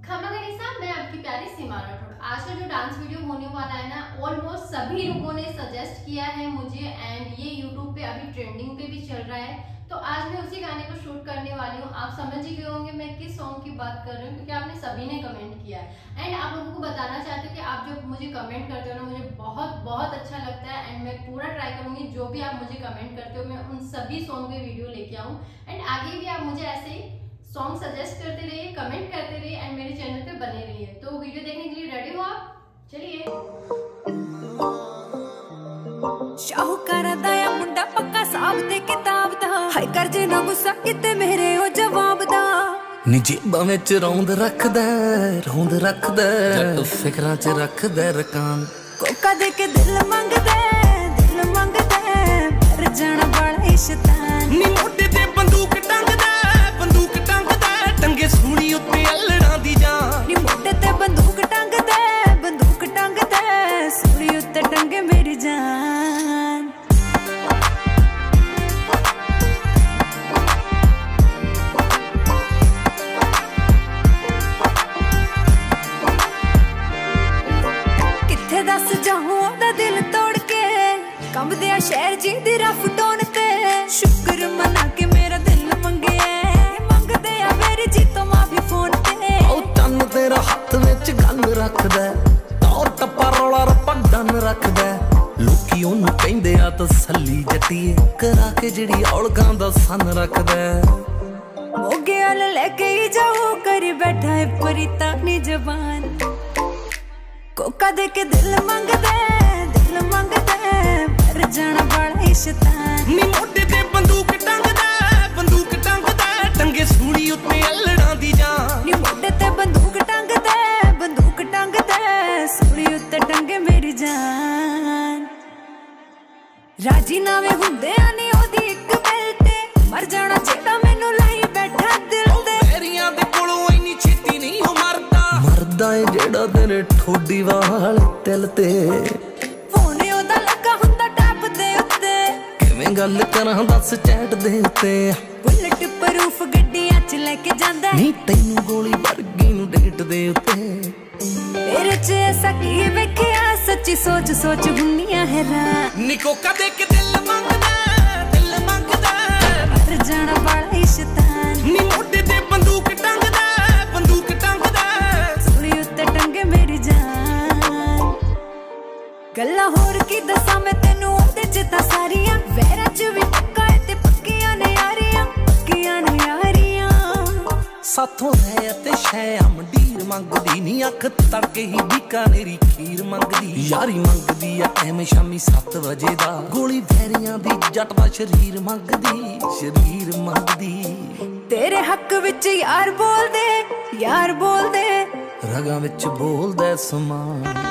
खमा गनीसा, मैं आपकी प्यारी सीमा राठौड़। आज का जो डांस वीडियो होने वाला है ना, ऑलमोस्ट सभी लोगों ने सजेस्ट किया है मुझे एंड ये यूट्यूब पे अभी ट्रेंडिंग पे भी चल रहा है, तो आज मैं उसी गाने को शूट करने वाली हूँ। आप समझ ही गए होंगे मैं किस सॉन्ग की बात कर रही हूँ, क्योंकि आपने सभी ने कमेंट किया है एंड आप लोगों को बताना चाहते हो कि आप जब मुझे कमेंट करते हो ना, मुझे बहुत बहुत अच्छा लगता है एंड मैं पूरा ट्राई करूंगी जो भी आप मुझे कमेंट करते हो मैं उन सभी सॉन्ग पे वीडियो लेके आऊँ एंड आगे भी आप मुझे ऐसे ही सॉन्ग सजेस्ट करते रहिए, कमेंट करते रहिए एंड मेरे चैनल पे बने रहिए। तो वीडियो देखने के लिए रेडी हो आप? चलिए। शाहूकारा दाया मुंडा पक्का साहब ते किताब दा, हाय कर जे ना गुस्सा किते मेरे ओ जवाब दा। नी जेबां विच रौंद रखदा जट फिकरां च रखदा रकान। कोका दे के दिल मंगदा पर जाना बड़ा शैतान। नी मोढे ते बंदूक टंगदा टंगे सूली उत्ते अल्लड़ां दी जान। नी मोढे ते बंदूक टंगदा सूली उत्ते टंगे मेरी जान। किथे दस जाऊं ओदा दिल तोड़ के, कंबदे शहर जी दी रफ टोन ते। शुक्र मना के मेरा दिल मंगे मेरी जी तो माफी फोन ते। ओ चन्न तेरा हत्थ विच गन रखदा, तौर टप्पा रौला रप्पा डन रखदा। लोकी ओनू कहंदे आ तसल्ली जट्टीए, करा के जिहड़ी औलगां दा सन रखदा। मोगे वाल लेके ही जाओ करी बैठा है परीता नी जबान। कोका दे के दिल मंगदा पर जाना बड़ा शैतान। नी मोढे ते बंदूक टंगदा टंगे सूली उत्ते अल्लड़ां दी जान। नी मोढे ते बंदूक टंगदा सूली उत्ते टंगे मेरी जान। राजी नावे हुंदे आने ओदी इक गल ते, मर जाना जेड़ा मैनू लाई बैठा दिल ते। तेरियां दे कोलों इन्नी छेती नहीं हो मरदा ए जेड़ा तेरे ठोडी वाल दिल ते। फोन ओदा लगा हुंदा टैप दे उत्ते, किवें गल करां दस चैट दे उत्ते। बुलेट प्रूफ गड्डियां च लेके जांदा, नी तैनू गोली वर्गी नू डेट दे उत्ते। तेरे च ऐसा की वेखिया, सच्ची सोच हुन्नियां हैरान। नी कोका दे के दिल मंगदा पर जाना बड़ा शैतान। नी मोढे ते बंदूक टंगदा सूली उत्ते टंगे मेरी जान। गल्लां होर की दसां मैं तेनू ओदे च तां सारियां, वैरां च भी पक्का है ते पक्कियां ने यारियां साथों है ते शै मंडीर मंगदी। नी अख तड़के ही बीकानेरी खीर मंगदी। यारी मंगदी आ एवें शामी 7 वजे दा, गोली वैरियां दी जट दा शरीर मंगदी। तेरे हक विच यार बोल दे रगां विच बोलदा समान।